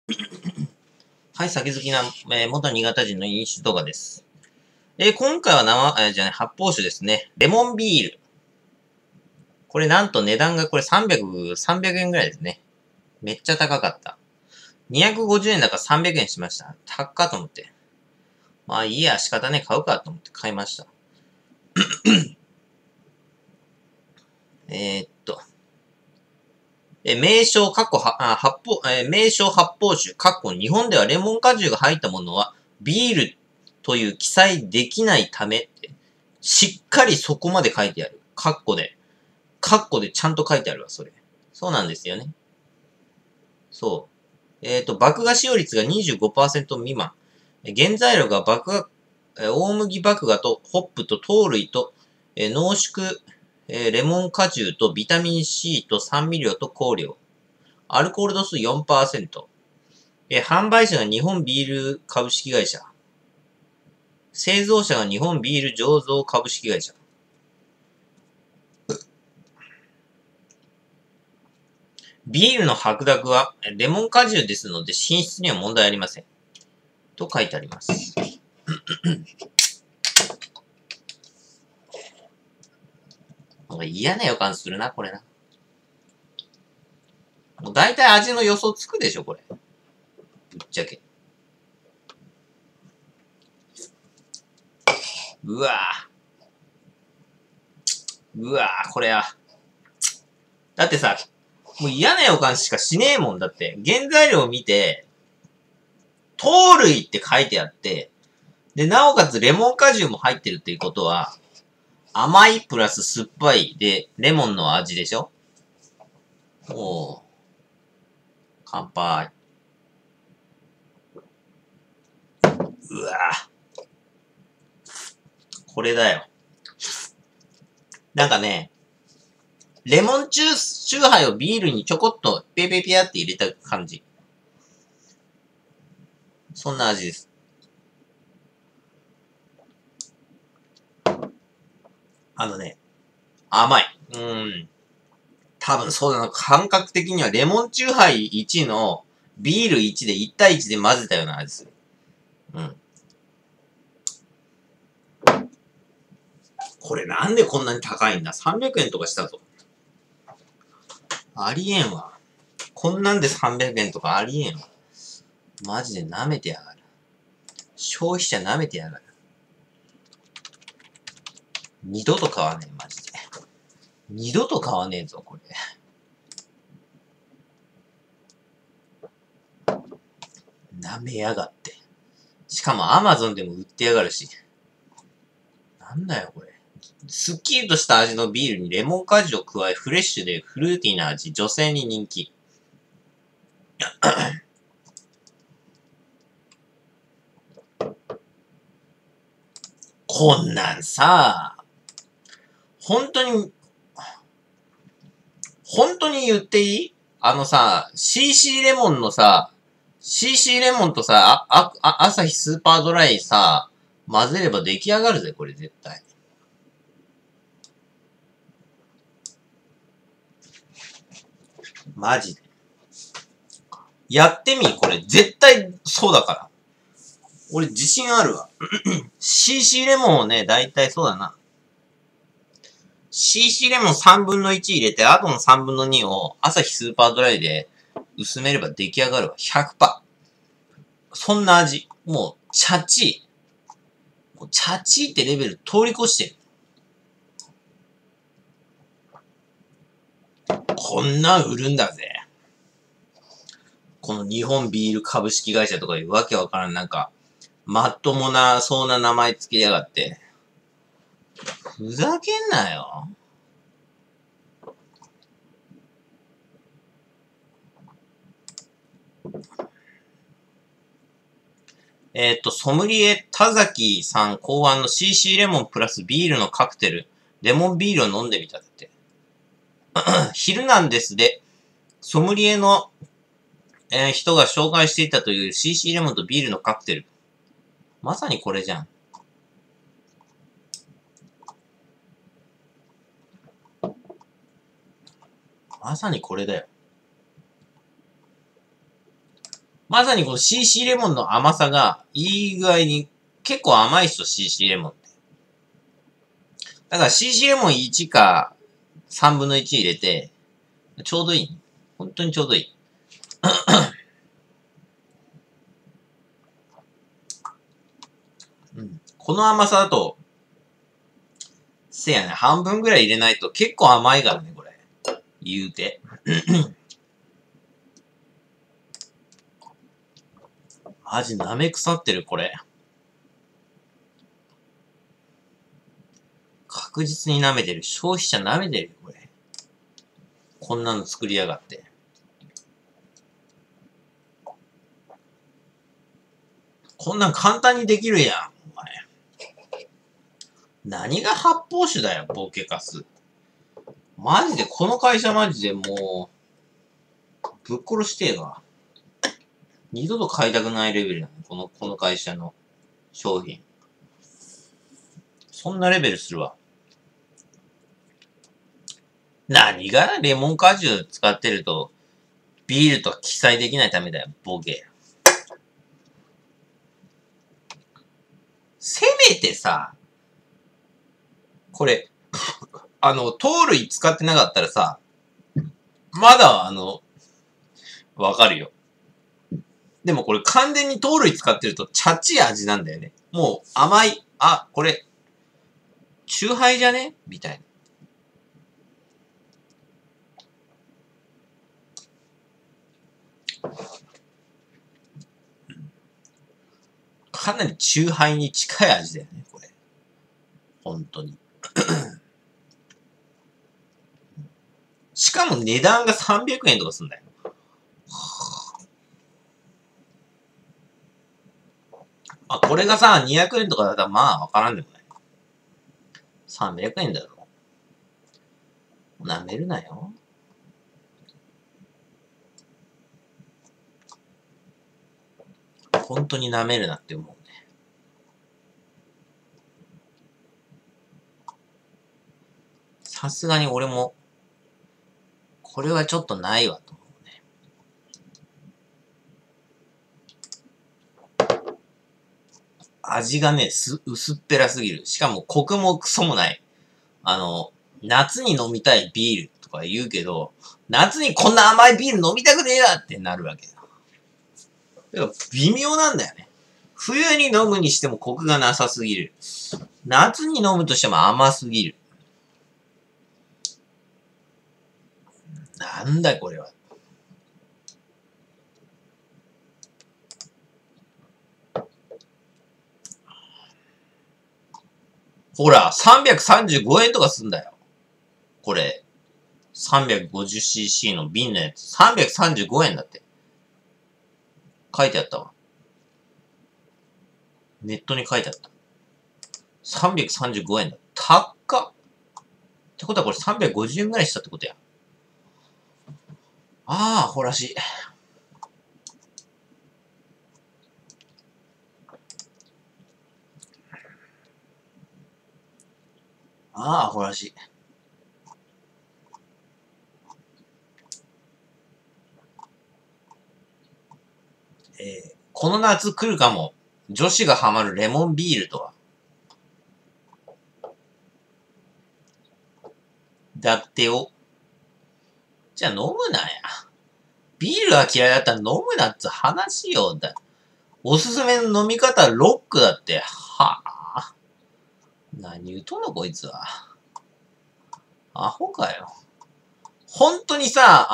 はい、酒好きな、元新潟人の飲酒動画です。今回は発泡酒ですね。レモンビール。これなんと値段がこれ300円ぐらいですね。めっちゃ高かった。250円だから300円しました。高っかと思って。まあいいや、仕方ね、買うかと思って買いました。名称、かっこは、発泡、名称発泡酒、かっこ日本ではレモン果汁が入ったものは、ビールという記載できないためって、しっかりそこまで書いてある。カッコで。カッコでちゃんと書いてあるわ、それ。そうなんですよね。そう。麦芽使用率が25%未満。原材料が大麦麦芽とホップと糖類と、濃縮、レモン果汁とビタミン C と酸味料と香料。アルコール度数 4%。販売者が日本ビール株式会社。製造者が日本ビール醸造株式会社。ビールの白濁はレモン果汁ですので品質には問題ありません。と書いてあります。なんか嫌な予感するな、これな。もう大体味の予想つくでしょ、これ。ぶっちゃけ。うわこれや。だってさ、もう嫌な予感しかしねえもんだって。原材料を見て、糖類って書いてあって、で、なおかつレモン果汁も入ってるっていうことは、甘いプラス酸っぱいで、レモンの味でしょ。おー。乾杯。うわこれだよ。なんかね、レモンチューハイをビールにちょこっとペペペアって入れた感じ。そんな味です。甘い。多分そうだな。感覚的にはレモンチューハイ1のビール1で1対1で混ぜたような味する。これなんでこんなに高いんだ ?300 円とかしたぞ。ありえんわ。こんなんで300円とかありえんわ。マジで舐めてやがる。消費者舐めてやがる。二度と買わねえ、マジで。二度と買わねえぞ、これ。舐めやがって。しかも Amazon でも売ってやがるし。なんだよ、これ。すっきりとした味のビールにレモン果汁を加え、フレッシュでフルーティーな味、女性に人気。こんなんさ、本当に、本当に言っていいCC レモンのさ、CC レモンとさ、アサヒスーパードライさ、混ぜれば出来上がるぜ、これ絶対。マジで。やってみ、これ。絶対そうだから。俺自信あるわ。CC レモンをね、だいたいそうだな。CC レモン3分の1入れて、あとの3分の2をアサヒスーパードライで薄めれば出来上がるわ。100%。そんな味。もう、チャチー。もうチャチーってレベル通り越してる。こんなん売るんだぜ。この日本ビール株式会社とかいうわけわからんなんか、まっともな、そうな名前つけやがって。ふざけんなよ。ソムリエ田崎さん考案の CC レモンプラスビールのカクテル、レモンビールを飲んでみたって。昼なんですで、ソムリエの、人が紹介していたという CC レモンとビールのカクテル。まさにこれじゃん。まさにこれだよ。 まさにこの CC レモンの甘さが、いい具合に、結構甘い人 CC レモンって。だから CC レモン1か3分の1入れて、ちょうどいい。本当にちょうどいい。うん、この甘さだと、せやね、半分ぐらい入れないと結構甘いからね、これ。言うて。マジ舐め腐ってる、これ。確実に舐めてる。消費者舐めてるよ、これ。こんなの作りやがって。こんなん簡単にできるやん、お前。何が発泡酒だよ、ボケカス。マジで、この会社マジでもう、ぶっ殺してえわ。二度と買いたくないレベルなの、この会社の商品。そんなレベルするわ。何がレモン果汁使ってると、ビールとは記載できないためだよ、ボケ。せめてさ、これ、糖類使ってなかったらさ、まだわかるよ。でもこれ完全に糖類使ってると、チャチい味なんだよね。もう甘い。あ、これ、チューハイじゃねみたいな。かなりチューハイに近い味だよね、これ。本当に。しかも値段が300円とかすんだよ。あ、これがさ、200円とかだったらまあわからんでもない。300円だろ。舐めるなよ。本当に舐めるなって思うね。さすがに俺も、これはちょっとないわと思うね。味がね、薄っぺらすぎる。しかもコクもクソもない。夏に飲みたいビールとか言うけど、夏にこんな甘いビール飲みたくねえなってなるわけよ。微妙なんだよね。冬に飲むにしてもコクがなさすぎる。夏に飲むとしても甘すぎる。なんだこれは。ほら、335円とかすんだよ。これ。350cc の瓶のやつ。335円だって。書いてあったわ。ネットに書いてあった。335円だ。高っ。ってことはこれ350円ぐらいしたってことや。ああ、ほらしい。ああ、ほらしい。この夏来るかも。女子がハマるレモンビールとは。だってよ。じゃあ飲むなや。ビールが嫌いだったら飲むなっつ話よ。おすすめの飲み方ロックだって。はあ。何言うとんのこいつは。アホかよ。本当にさ、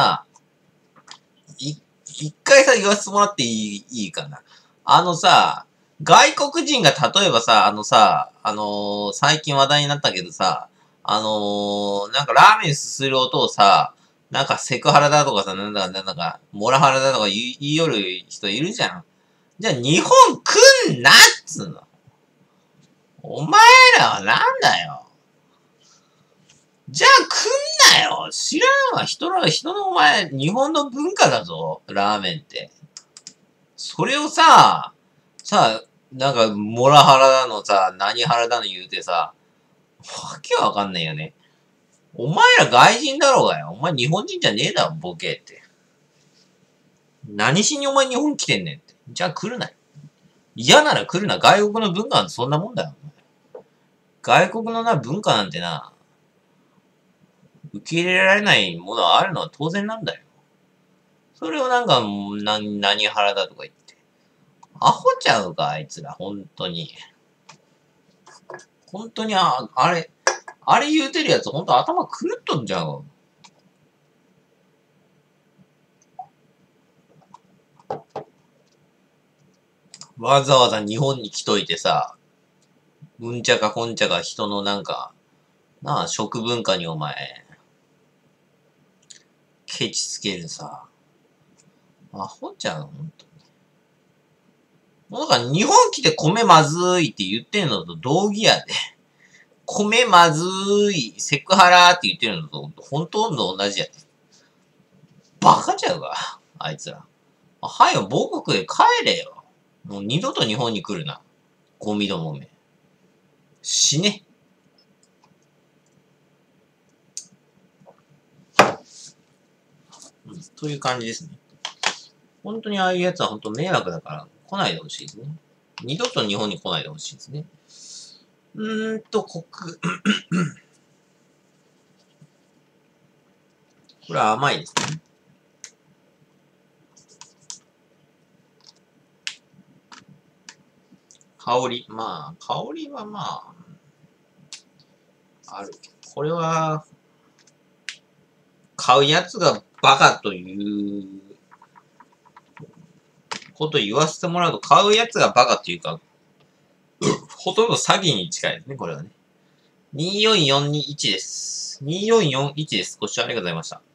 一回さ、言わせてもらっていいかな。外国人が例えばさ、最近話題になったけどさ、なんかラーメンすする音をさ、なんかセクハラだとかさ、なんか、モラハラだとか言いよる人いるじゃん。じゃあ日本来んなっつうの。お前らはなんだよ。じゃあ来んなよ。知らんわ。人のお前、日本の文化だぞ。ラーメンって。それをさ、なんか、モラハラだのさ、何ハラだの言うてさ、わけわかんないよね。お前ら外人だろうがよ。お前日本人じゃねえだろ、ボケって。 何しにお前日本来てんねんって。じゃあ来るなよ。嫌なら来るな。外国の文化なんてそんなもんだよ。外国の文化なんて受け入れられないものはあるのは当然なんだよ。それを何腹だとか言って。アホちゃうか、あいつら、本当に。本当に、あれ言うてるやつ、本当頭狂っとんじゃん。わざわざ日本に来といてさ、うんちゃかこんちゃか人の食文化にお前、ケチつけるさ。アホちゃう、本当に。もうだから日本来て米まずいって言ってんのと同義やで。米まずい、セクハラって言ってるのと本当の同じやで。バカちゃうか、あいつら。はよ、母国へ帰れよ。もう二度と日本に来るな。ゴミどもめ。死ね。という感じですね。本当にああいうやつは本当迷惑だから来ないでほしいですね。二度と日本に来ないでほしいですね。これは甘いですね。香り。香りはある。これは、買うやつがバカということを言わせてもらうと、買うやつがバカっていうか、ほとんど詐欺に近いですね、これはね。24421です。2441です。ご視聴ありがとうございました。